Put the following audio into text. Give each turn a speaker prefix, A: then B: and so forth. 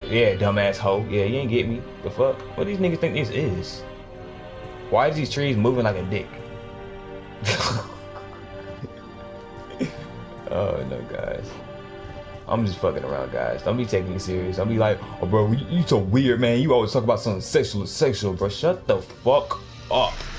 A: Yeah, dumbass hoe. Yeah, you ain't get me. The fuck? What do these niggas think this is? Why is these trees moving like a dick? Oh no, guys. I'm just fucking around, guys. Don't be taking me serious. Don't be like, oh, bro, you so weird, man. You always talk about something sexual, bro. Shut the fuck up.